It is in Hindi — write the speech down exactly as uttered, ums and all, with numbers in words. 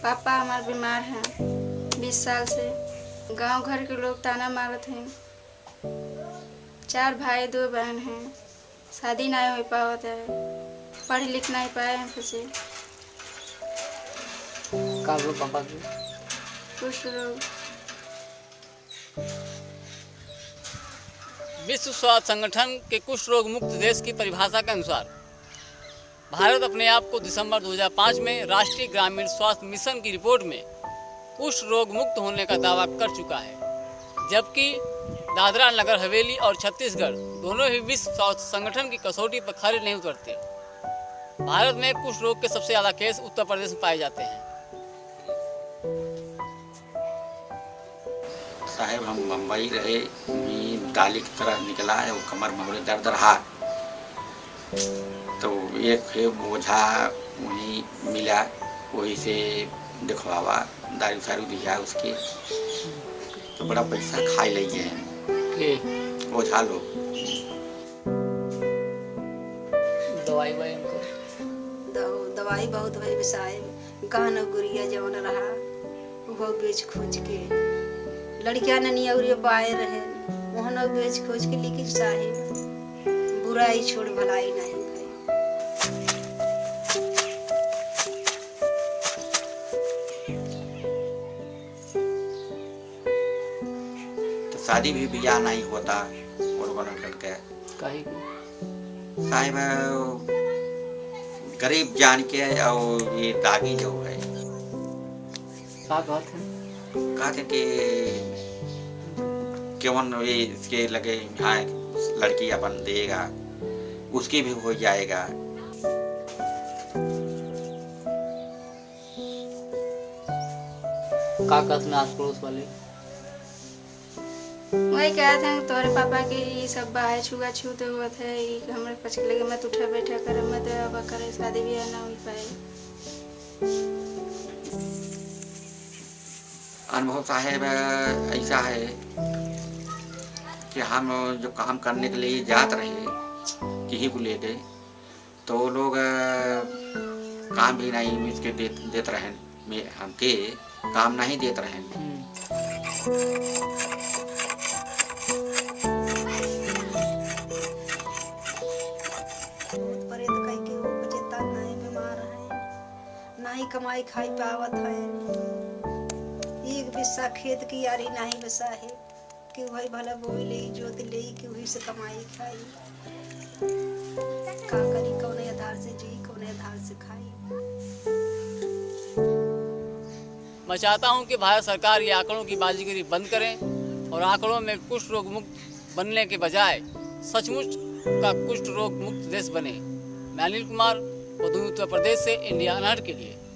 पापा हमारे बीमार हैं बीस साल से। गांव घर के लोग ताना मारत हैं। चार भाई दो बहन हैं। शादी नहीं हो पावत है। पढ़ लिख नहीं पाए हैं किसी। का पापा की कुछ लोग। विश्व स्वास्थ्य संगठन के कुष्ठ रोग मुक्त देश की परिभाषा के अनुसार भारत अपने आप को दिसंबर दो हज़ार पाँच में राष्ट्रीय ग्रामीण स्वास्थ्य मिशन की रिपोर्ट में कुष्ठ रोग मुक्त होने का दावा कर चुका है, जबकि दादरा नगर हवेली और छत्तीसगढ़ दोनों ही विश्व स्वास्थ्य संगठन की कसौटी पर खरे नहीं उतरते। भारत में कुष्ठ रोग के सबसे ज़्यादा केस उत्तर प्रदेश में पाए जाते हैं। साहेब हम मुंबई रहे, डाली की तरह निकला है, वो कमर में दर्द रहा तो एक बोझा वहीं मिला, वही से दिखवावा दारू सारू दिया उसके तो बड़ा पैसा खाई ले गए ओझा लोग। दवाई वाई दवाई बहुत भाई साहेब गहना गुड़िया जवन रहा वो बेच खोज के लड़कियां नहीं और पाए रहे वहाँ बेच खोज के, लेकिन साहेब बुराई छोड़ भलाई नहीं भाई। तो शादी भी ब्याह नहीं होता और बना करके साहिब गरीब जान के और ये दागी जो है कहते कि केवन ये इसके लगे यहाँ लड़की अपन देगा उसकी भी हो जाएगा। का कस में आस पड़ोस वाले वही कहते हैं तोरे पापा के ये सब बाहर छुआ छूते हुआ थे हमारे पछ लगे मत उठा बैठा करे मत अब करे शादी भी ना हो पाए। अनुभव साहेब ऐसा है कि हम जो काम करने के लिए जाते रहे किसी को लेके तो लोग काम भी नहीं इसके दे, देते रहे हमके काम नहीं देते रहे। नहीं कमाई खाई पावत है एक बिस्सा खेत की यारी नहीं बसा है कि वही भला बोई ले जोत ले कि वही से कमाई खाई का करी कौन आधार से जी कौन आधार से खाई। मैं चाहता हूं कि भारत सरकार ये आंकड़ों की बाजीगरी बंद करें और आंकड़ों में कुष्ठ रोग मुक्त बनने के बजाय सचमुच का कुष्ठ रोग मुक्त देश बने। मैं अनिल कुमार उत्तर प्रदेश से इंडिया अनहट के लिए।